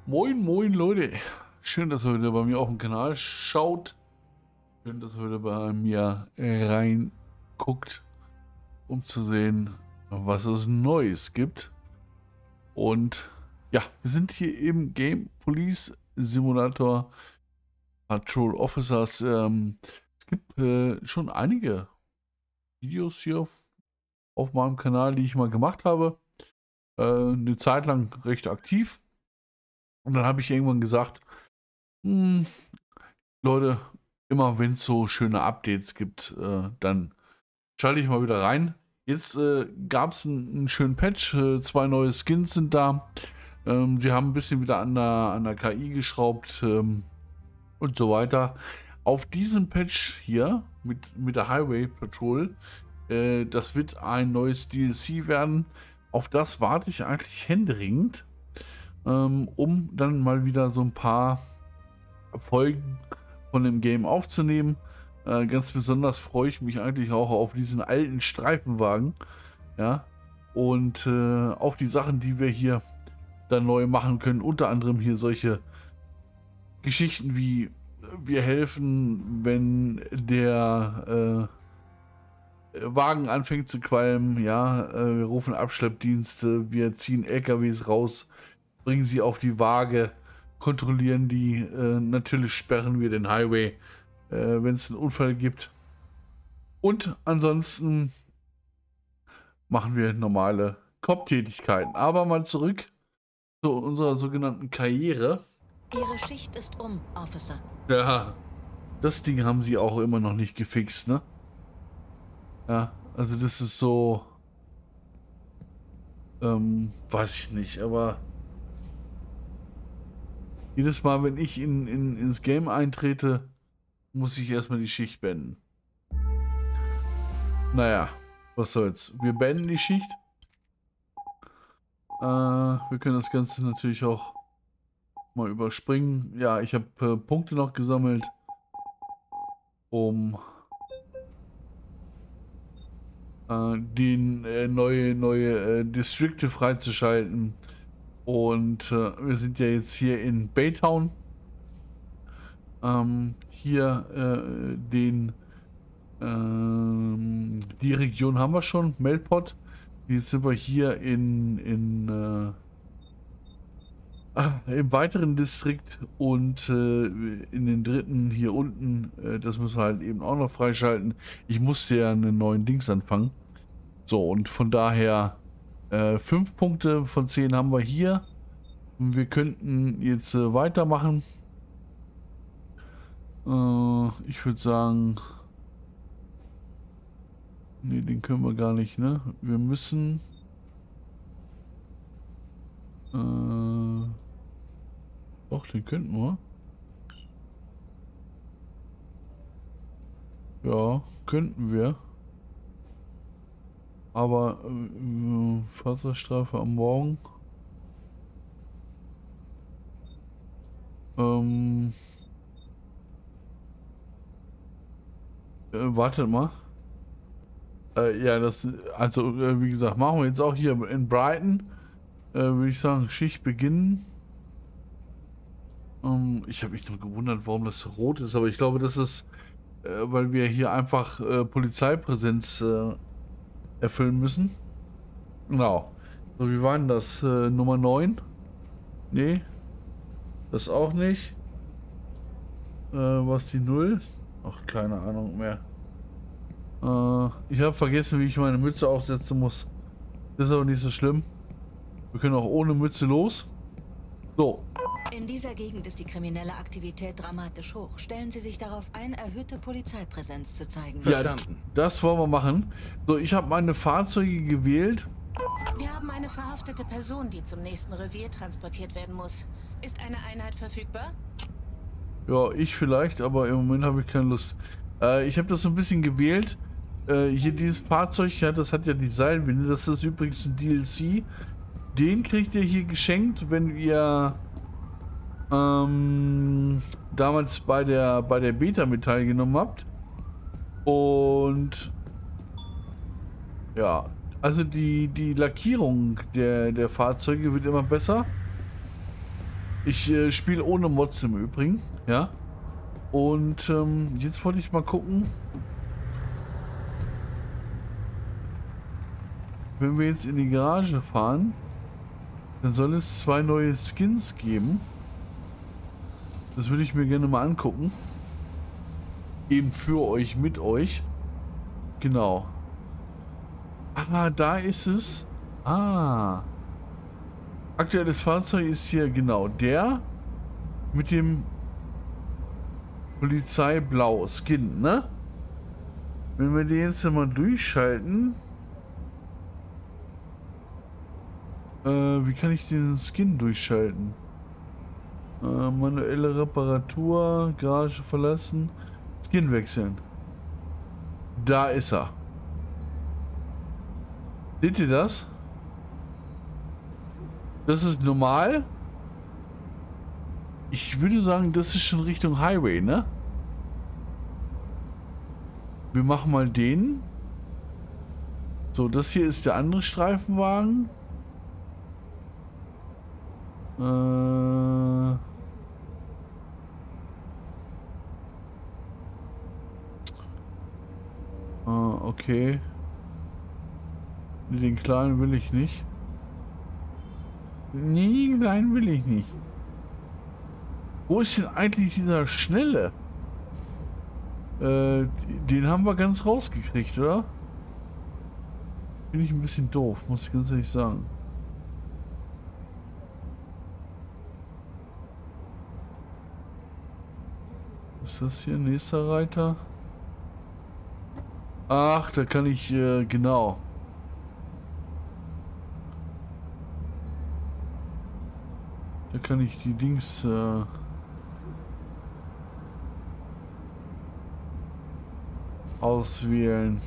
Moin, moin Leute. Schön, dass ihr wieder bei mir auf dem Kanal schaut. Schön, dass ihr wieder bei mir reinguckt, um zu sehen, was es Neues gibt. Und ja, wir sind hier im Game Police Simulator Patrol Officers. Es gibt schon einige Videos hier auf meinem Kanal, die ich mal gemacht habe. Eine Zeit lang recht aktiv. Und dann habe ich irgendwann gesagt, Leute, immer wenn es so schöne Updates gibt, dann schalte ich mal wieder rein. Jetzt gab es einen schönen Patch, 2 neue Skins sind da. Sie haben ein bisschen wieder an der KI geschraubt und so weiter. Auf diesem Patch hier mit der Highway Patrol, das wird ein neues DLC werden. Auf das warte ich eigentlich händeringend, um dann mal wieder so ein paar Folgen von dem Game aufzunehmen. Ganz besonders freue ich mich eigentlich auch auf diesen alten Streifenwagen, ja, und auf die Sachen, die wir hier dann neu machen können. Unter anderem hier solche Geschichten wie wir helfen, wenn der Wagen anfängt zu qualmen, ja, wir rufen Abschleppdienste, wir ziehen LKWs raus, bringen sie auf die Waage, kontrollieren die, natürlich sperren wir den Highway, wenn es einen Unfall gibt. Und ansonsten machen wir normale Cop-Tätigkeiten. Aber mal zurück zu unserer sogenannten Karriere. Ihre Schicht ist um, Officer. Ja, das Ding haben sie auch immer noch nicht gefixt, ne? Ja, also das ist so, weiß ich nicht, aber jedes Mal, wenn ich ins Game eintrete, muss ich erstmal die Schicht beenden. Naja, was soll's. Wir beenden die Schicht. Wir können das Ganze natürlich auch mal überspringen. Ja, ich habe Punkte noch gesammelt, um die neue Distrikte freizuschalten. Und wir sind ja jetzt hier in Baytown. Hier die Region haben wir schon, Melpot. Jetzt sind wir hier im weiteren Distrikt und in den dritten hier unten, das müssen wir halt eben auch noch freischalten. Ich musste ja einen neuen Dings anfangen. So, und von daher 5 Punkte von 10 haben wir hier. Wir könnten jetzt weitermachen. Ich würde sagen, nee, den können wir gar nicht, ne? Wir müssen doch, den könnten wir. Ja, könnten wir. Aber Fahrzeugstrafe am Morgen. Wartet mal. Ja, das, also wie gesagt, machen wir jetzt auch hier in Brighton. Würde ich sagen, Schicht beginnen. Ich habe mich noch gewundert, warum das rot ist, aber ich glaube, das ist, weil wir hier einfach Polizeipräsenz erfüllen müssen. Genau. So, wie war denn das? Nummer 9? Nee. Das auch nicht. Was die 0? Ach, keine Ahnung mehr. Ich habe vergessen, wie ich meine Mütze aufsetzen muss. Das ist aber nicht so schlimm. Wir können auch ohne Mütze los. So. In dieser Gegend ist die kriminelle Aktivität dramatisch hoch. Stellen Sie sich darauf ein, erhöhte Polizeipräsenz zu zeigen. Ja, das wollen wir machen. So, ich habe meine Fahrzeuge gewählt. Wir haben eine verhaftete Person, die zum nächsten Revier transportiert werden muss. Ist eine Einheit verfügbar? Ja, ich vielleicht, aber im Moment habe ich keine Lust. Ich habe das so ein bisschen gewählt. Hier dieses Fahrzeug, ja, das hat ja die Seilwinde. Das ist übrigens ein DLC. Den kriegt ihr hier geschenkt, wenn ihr damals bei der Beta mit teilgenommen habt. Und ja, also die Lackierung der Fahrzeuge wird immer besser. Ich spiele ohne Mods im Übrigen, ja. Und jetzt wollte ich mal gucken. Wenn wir jetzt in die Garage fahren, dann soll es 2 neue Skins geben. Das würde ich mir gerne mal angucken. Eben für euch, mit euch. Genau. Ah, da ist es. Ah. Aktuelles Fahrzeug ist hier genau der mit dem Polizeiblau Skin, ne? Wenn wir den jetzt mal durchschalten. Wie kann ich den Skin durchschalten? Manuelle Reparatur, Garage verlassen, Skin wechseln. Da ist er. Seht ihr das? Das ist normal. Ich würde sagen, das ist schon Richtung Highway, ne? Wir machen mal den. So, das hier ist der andere Streifenwagen. Okay. Den kleinen will ich nicht. Nee, den kleinen will ich nicht. Wo ist denn eigentlich dieser Schnelle? Den haben wir ganz rausgekriegt, oder? Bin ich ein bisschen doof, muss ich ganz ehrlich sagen. Was ist das hier? Nächster Reiter. Ach, da kann ich, genau. Da kann ich die Dings, auswählen.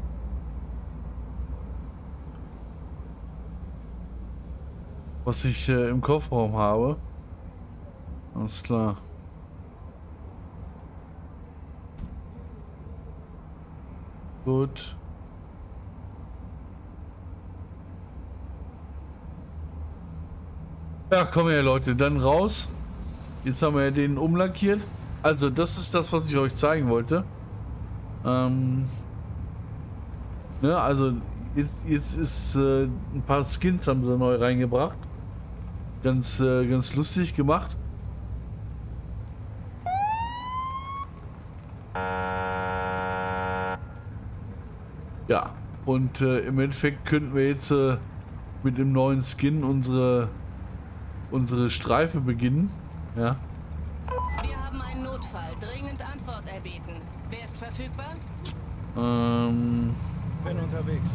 Was ich im Kofferraum habe. Alles klar. Gut. Ja, komm her, Leute, dann raus. Jetzt haben wir ja den umlackiert. Also, das ist das, was ich euch zeigen wollte. Ne, also jetzt ist ein paar Skins haben sie neu reingebracht. Ganz lustig gemacht. Ja, und im Endeffekt könnten wir jetzt mit dem neuen Skin unsere Streife beginnen. Ja. Wir haben einen Notfall. Dringend Antwort erbeten. Wer ist verfügbar? Bin unterwegs.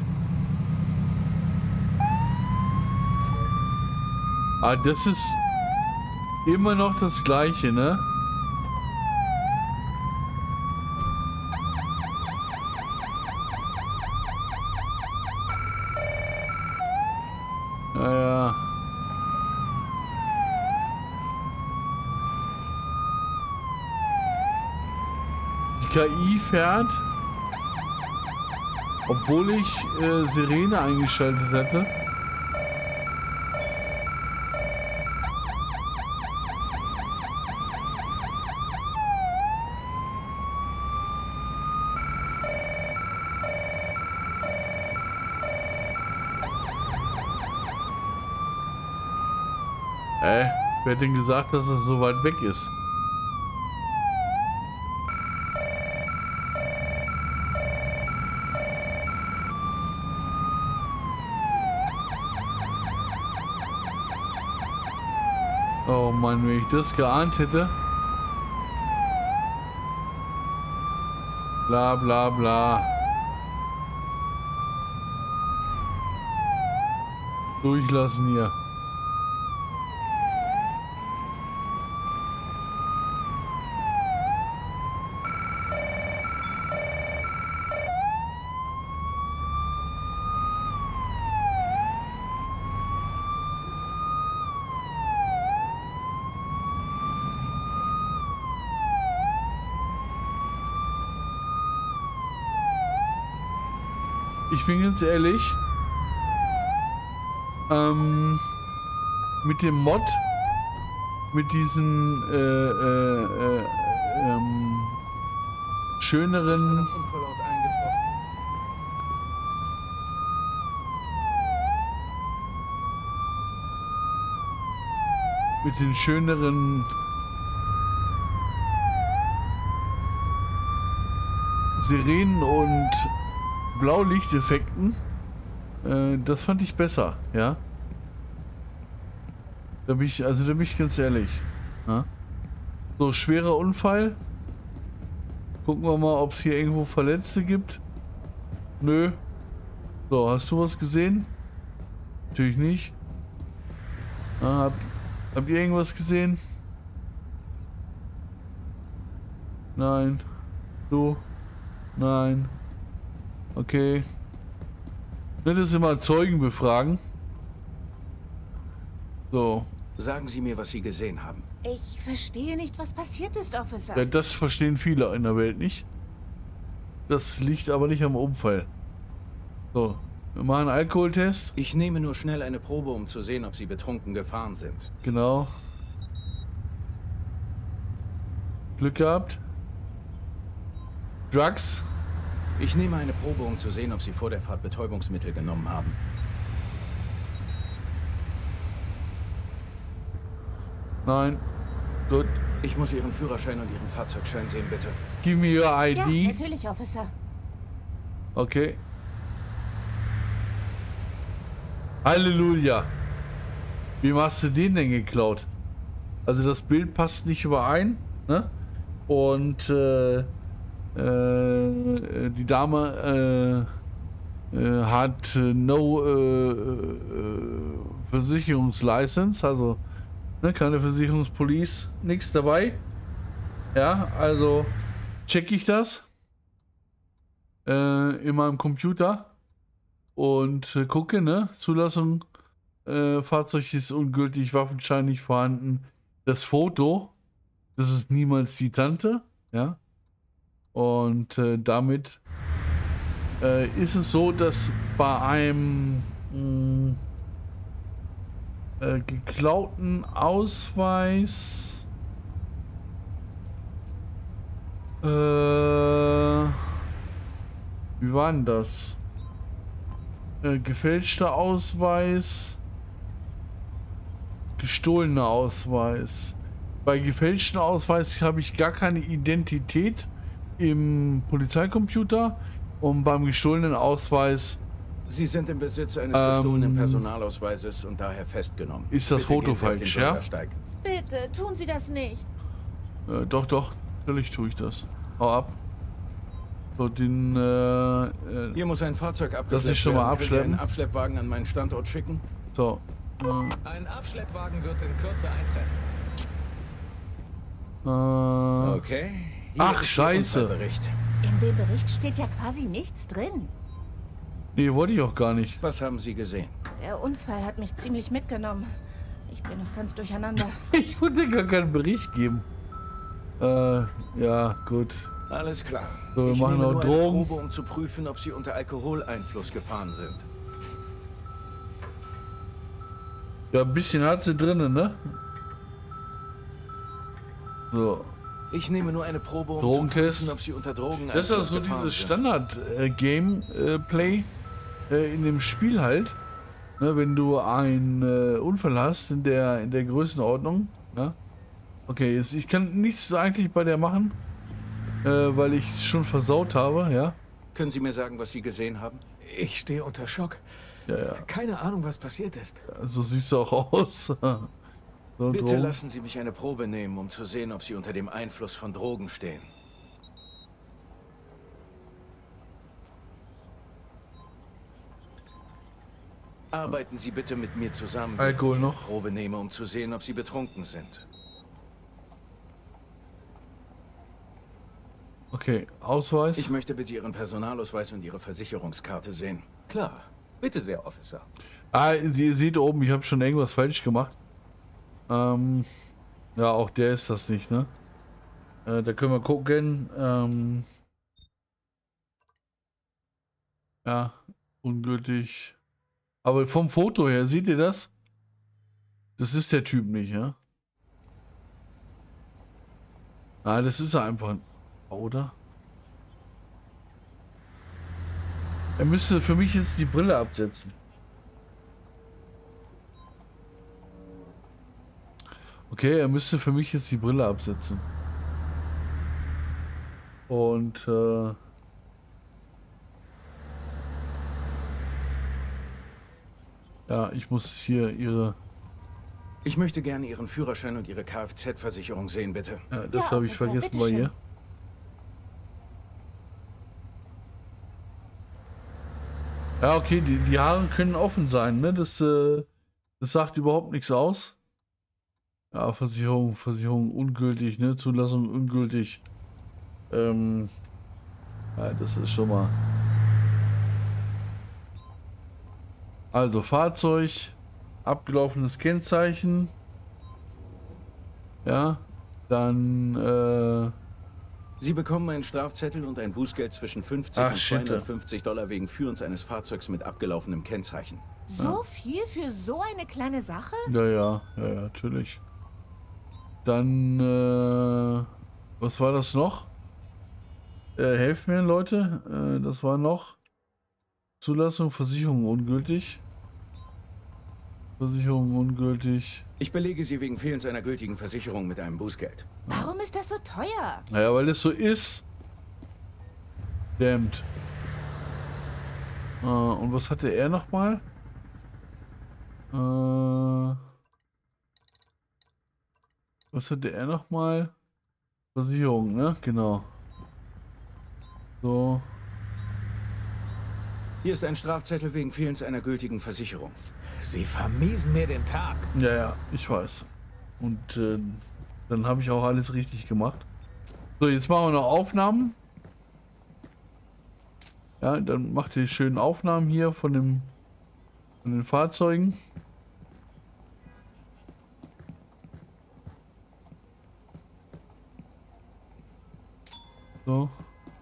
Ah, das ist immer noch das Gleiche, ne? Ja. Die KI fährt, obwohl ich Sirene eingeschaltet hatte. Wer hat denn gesagt, dass es so weit weg ist? Oh Mann, wenn ich das geahnt hätte. Bla bla bla. Durchlassen hier. Ich bin ganz ehrlich, mit dem Mod mit diesen schöneren Unfallort eingetroffen. mit den schöneren Sirenen und Blaulichteffekten. Das fand ich besser, ja. Da bin ich ganz ehrlich. Ja? So, schwerer Unfall. Gucken wir mal, ob es hier irgendwo Verletzte gibt. Nö. So, hast du was gesehen? Natürlich nicht. Habt ihr irgendwas gesehen? Nein. Du? Nein. Okay. Nicht das immer Zeugen befragen. So. Sagen Sie mir, was Sie gesehen haben. Ich verstehe nicht, was passiert ist, Officer. Ja, das verstehen viele in der Welt nicht. Das liegt aber nicht am Unfall. So. Wir machen einen Alkoholtest. Ich nehme nur schnell eine Probe, um zu sehen, ob Sie betrunken gefahren sind. Genau. Glück gehabt. Drugs. Ich nehme eine Probe, um zu sehen, ob Sie vor der Fahrt Betäubungsmittel genommen haben. Nein. Gut. Ich muss Ihren Führerschein und Ihren Fahrzeugschein sehen, bitte. Give me your Ja, ID. natürlich, Officer. Okay. Halleluja. Wie machst du den denn geklaut? Also das Bild passt nicht überein, ne? Und die Dame hat no Versicherungslicense, also ne, keine Versicherungspolice, nichts dabei. Ja, also check ich das in meinem Computer und gucke, ne, Zulassung, Fahrzeug ist ungültig, Waffenschein nicht vorhanden. Das Foto, das ist niemals die Tante, ja. Und damit ist es so, dass bei einem geklauten Ausweis wie war denn das? Gefälschter Ausweis, gestohlener Ausweis. Bei gefälschten Ausweis habe ich gar keine Identität im Polizeicomputer und beim gestohlenen Ausweis Sie sind im Besitz eines gestohlenen Personalausweises und daher festgenommen. ist das Bitte Foto gehen Sie auf den falsch, ja? Bürgersteig. Bitte, tun Sie das nicht. Doch, natürlich tue ich das. Hau ab. So, den Hier muss ein Fahrzeug abgeschleppt ich schon mal werden. Könnt ihr abschleppen? einen Abschleppwagen an meinen Standort schicken? so. Ein Abschleppwagen wird in Kürze eintreffen. Okay. Hier Ach, ist Ihr Scheiße. Unfallbericht. In dem Bericht steht ja quasi nichts drin. Nee, wollte ich auch gar nicht. Was haben Sie gesehen? Der Unfall hat mich ziemlich mitgenommen. Ich bin noch ganz durcheinander. Ich wollte gar keinen Bericht geben. Ja, gut. Alles klar. So, wir ich machen nehme noch nur Drogen. eine Probe, um zu prüfen, ob Sie unter Alkoholeinfluss gefahren sind. Ja, ein bisschen hat sie drinnen, ne? So. Ich nehme nur eine Probe, um Drogentest. zu prüfen, ob Sie unter Drogen Das ist ja so dieses Standard-Game-Play in dem Spiel halt. Ne, wenn du einen Unfall hast in der Größenordnung. Ne? Okay, jetzt, ich kann nichts eigentlich bei der machen, weil ich es schon versaut habe, ja. Können Sie mir sagen, was Sie gesehen haben? Ich stehe unter Schock. Ja, ja. Keine Ahnung, was passiert ist. So siehst du auch aus. So, Bitte Drogen. lassen Sie mich eine Probe nehmen, um zu sehen, ob Sie unter dem Einfluss von Drogen stehen. Arbeiten Sie bitte mit mir zusammen, wenn Alkohol ich eine noch? Probe nehme, um zu sehen, ob Sie betrunken sind. Okay, Ausweis. Ich möchte bitte Ihren Personalausweis und Ihre Versicherungskarte sehen. Klar. Bitte sehr, Officer. Ihr seht oben, ich habe schon irgendwas falsch gemacht. Ja, auch der ist das nicht, ne? Da können wir gucken. Ja, ungültig. Aber vom Foto her, seht ihr das? Das ist der Typ nicht, ja? Ah, das ist er einfach. Oder? Er müsste für mich jetzt die Brille absetzen. Okay, er müsste für mich jetzt die Brille absetzen. Und ja, ich muss hier ihre... Ich möchte gerne Ihren Führerschein und Ihre Kfz-Versicherung sehen, bitte. Ja, das Ja, habe ich Officer, vergessen bei bitteschön. ihr. Ja, okay, die Haare können offen sein, ne? Das sagt überhaupt nichts aus. Ja, Versicherung ungültig, ne? Zulassung ungültig. Ja, das ist schon mal. Also Fahrzeug, abgelaufenes Kennzeichen. Ja, dann Sie bekommen einen Strafzettel und ein Bußgeld zwischen 50 Ach, und shit. $250 wegen Führens eines Fahrzeugs mit abgelaufenem Kennzeichen. So viel für so eine kleine Sache? ja, natürlich. Dann was war das noch? Helft mir, Leute. Das war noch Zulassung, Versicherung ungültig. Versicherung ungültig. Ich belege Sie wegen Fehlens einer gültigen Versicherung mit einem Bußgeld. Warum ist das so teuer? Naja, weil es so ist. Damned. Und was hatte er nochmal? Was hatte er nochmal? Versicherung, ne? Genau. So. Hier ist ein Strafzettel wegen Fehlens einer gültigen Versicherung. Sie vermiesen mir den Tag. Ja, ich weiß. Und dann habe ich auch alles richtig gemacht. So, jetzt machen wir noch Aufnahmen. Ja, dann macht ihr schönen Aufnahmen hier von den Fahrzeugen. So.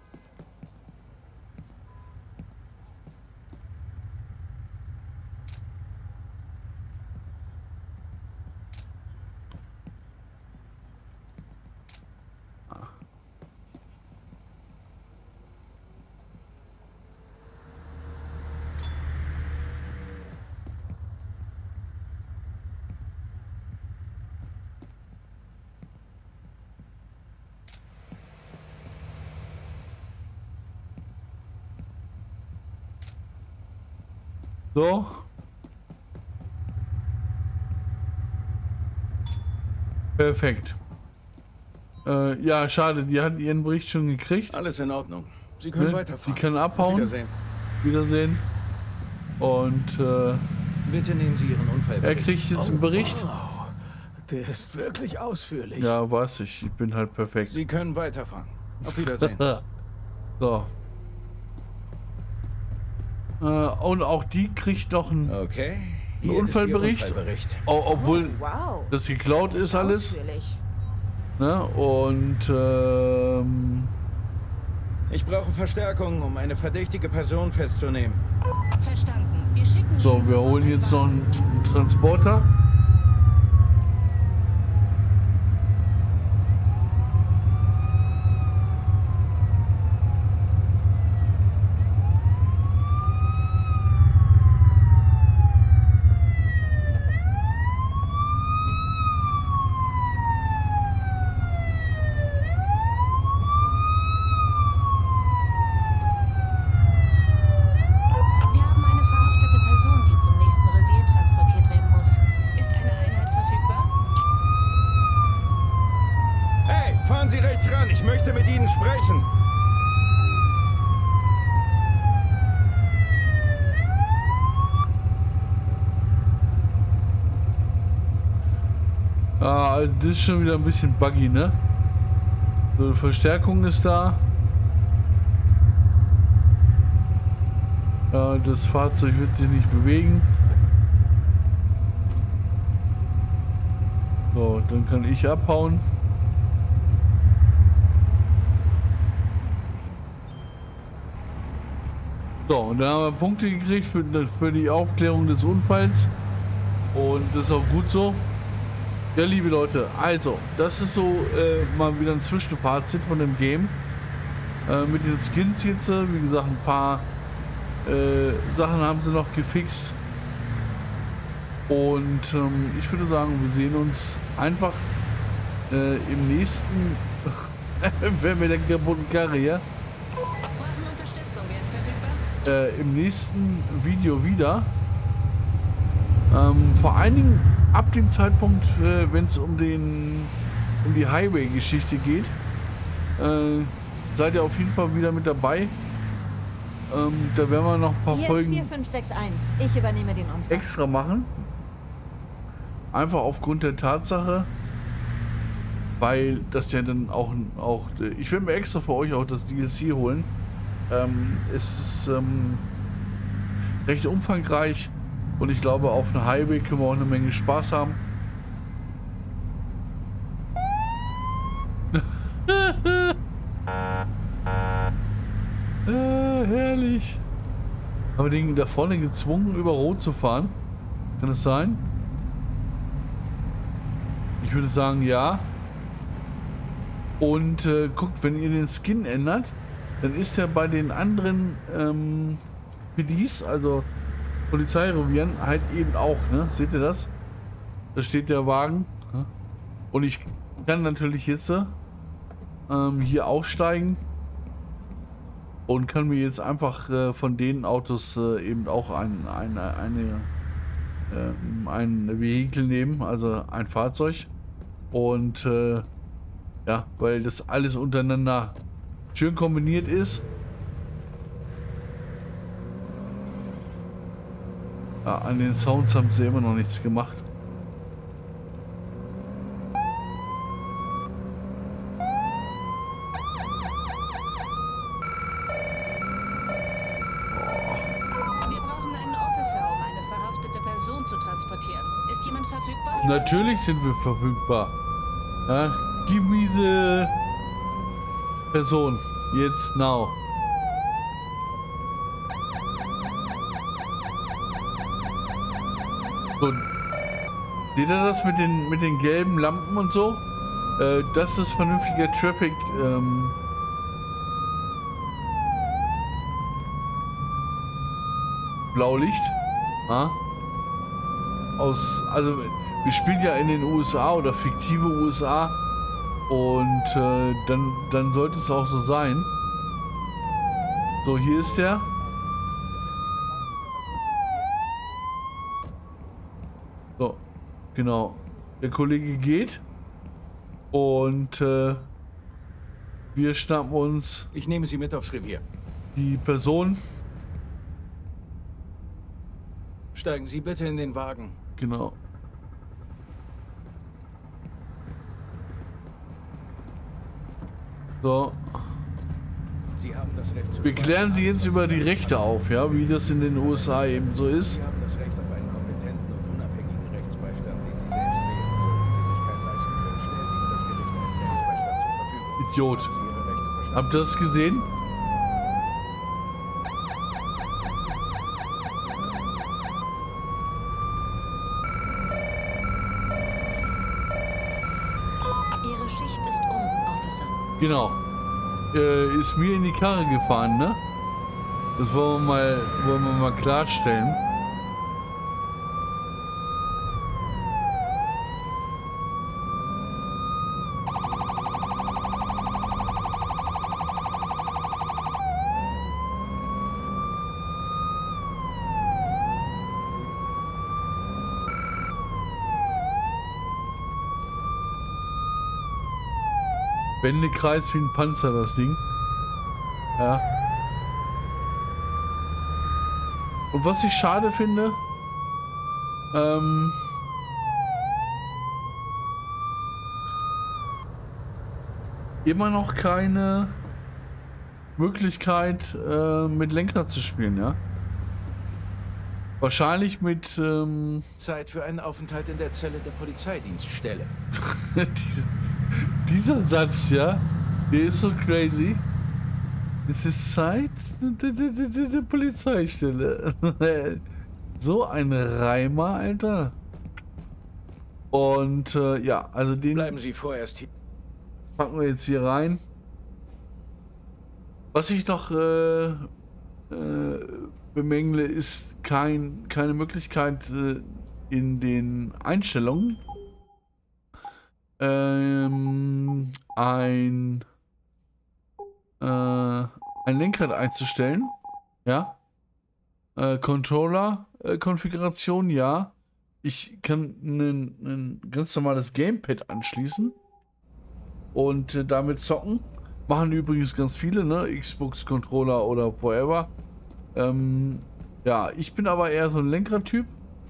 So. Perfekt. Ja, schade, die hat ihren Bericht schon gekriegt. Alles in Ordnung. Sie können Ne? weiterfahren. Die kann Auf abhauen. Wiedersehen. Wiedersehen. Und Bitte nehmen Sie Ihren er Unfallbericht. kriegt jetzt einen Bericht. Wow, der ist wirklich ausführlich. Ja, weiß ich. Ich bin halt perfekt. Sie können weiterfahren. Auf Wiedersehen. So. Und auch die kriegt noch einen, Okay. einen Hier ist Ihr Unfallbericht. Unfallbericht. Obwohl Wow. das geklaut ist alles. Ausführlich. Ne? Und Ich brauche Verstärkung, um eine verdächtige Person festzunehmen. Verstanden. Wir schicken so, Ihnen wir sofort holen ein jetzt noch Fahrzeug. einen Transporter. Wir haben eine verhaftete Person, die zum nächsten Revier transportiert werden muss. Ist eine Einheit verfügbar? Hey, fahren Sie rechts ran. Ich möchte mit Ihnen sprechen. Ah, das ist schon wieder ein bisschen buggy, ne? So, Verstärkung ist da. Ja, das Fahrzeug wird sich nicht bewegen. So, dann kann ich abhauen. So, und dann haben wir Punkte gekriegt für die Aufklärung des Unfalls. Und das ist auch gut so. Ja, liebe Leute, also, das ist so mal wieder ein Zwischenfazit von dem Game. Mit den Skins jetzt, wie gesagt, ein paar Sachen haben sie noch gefixt. Und ich würde sagen, wir sehen uns einfach im nächsten, wer mit der kaputten Karre hier, Unterstützung, wer ist verfügbar? im nächsten Video wieder. Vor allen Dingen ab dem Zeitpunkt, wenn es um die Highway-Geschichte geht, seid ihr auf jeden Fall wieder mit dabei. Da werden wir noch ein paar Hier Folgen ist 4561. Ich übernehme den Umfang. extra machen. Einfach aufgrund der Tatsache, weil das ja dann auch ich werde mir extra für euch auch das DLC holen. Es ist recht umfangreich und ich glaube, auf einer Highway können wir auch eine Menge Spaß haben. Herrlich. Haben wir den da vorne gezwungen, über Rot zu fahren? Kann das sein? Ich würde sagen, ja. Und guckt, wenn ihr den Skin ändert, dann ist er bei den anderen PDs, also Polizeirevieren, halt eben auch, ne? Seht ihr das? Da steht der Wagen. Ne? Und ich kann natürlich jetzt hier aussteigen und kann mir jetzt einfach von den Autos eben auch ein Vehikel nehmen, also ein Fahrzeug. Und ja, weil das alles untereinander schön kombiniert ist. Ja, an den Sounds haben sie immer noch nichts gemacht. Wir brauchen einen Officer, um eine verhaftete Person zu transportieren. Ist jemand verfügbar? Natürlich sind wir verfügbar. Ja, gib mir diese Person jetzt now. So, seht ihr das mit den gelben Lampen und so? Das ist vernünftiger Traffic. Blaulicht. Ja? Also wir spielen ja in den USA oder fiktive USA und dann sollte es auch so sein. So, hier ist der. So, genau. Der Kollege geht und wir schnappen uns Ich nehme Sie mit aufs Revier. die Person. Steigen Sie bitte in den Wagen. Genau. So. Sie haben das Recht zu Wir klären Sie jetzt über die Rechte auf, ja, wie das in den USA eben so ist. Sie haben das Recht auf einen kompetenten und unabhängigen Rechtsbeistand, den Sie selbst wählen. Sollten Sie sich keinen leisten können, stellt Ihnen das Gericht einen Rechtsbeistand zur Verfügung. Idiot. Haben Sie Ihre Rechte verstanden? Habt ihr das gesehen? Ihre Schicht ist um, Officer. Genau. Ist mir in die Karre gefahren, ne? Das wollen wir mal klarstellen. Wendekreis wie ein Panzer, das Ding. Ja. Und was ich schade finde, immer noch keine Möglichkeit mit Lenkrad zu spielen, ja. Wahrscheinlich mit Zeit für einen Aufenthalt in der Zelle der Polizeidienststelle. dieser Satz, ja, der ist so crazy. Es ist Zeit der Polizeistelle. So ein Reimer, Alter. Und ja, also den Bleiben Sie vorerst hier. packen wir jetzt hier rein. Was ich noch bemängle, ist keine Möglichkeit in den Einstellungen ein Lenkrad einzustellen. Ja. Controller-Konfiguration, ja. Ich kann ein ganz normales Gamepad anschließen und damit zocken. Machen übrigens ganz viele, ne? Xbox-Controller oder whatever. Ja, ich bin aber eher so ein Lenkrad-Typ.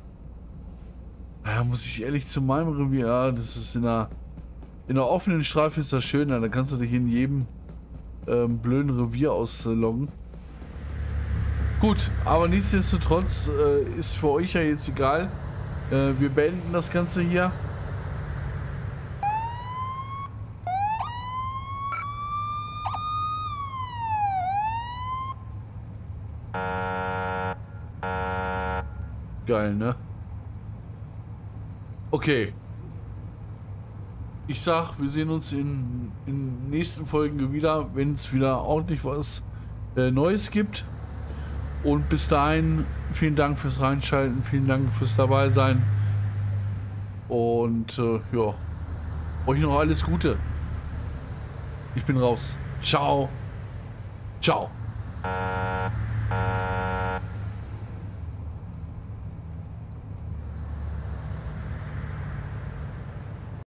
Ja, muss ich ehrlich zu meinem Revier, ja, das ist in einer offenen Streife ist das schöner. Da kannst du dich in jedem blöden Revier ausloggen. Gut, aber nichtsdestotrotz ist für euch ja jetzt egal. Wir beenden das Ganze hier. Geil, ne? Okay. Ich sag, wir sehen uns in nächsten Folgen wieder, wenn es wieder ordentlich was Neues gibt. Und bis dahin, vielen Dank fürs Reinschalten, vielen Dank fürs dabei sein. Und ja, euch noch alles Gute. Ich bin raus. Ciao. Ciao.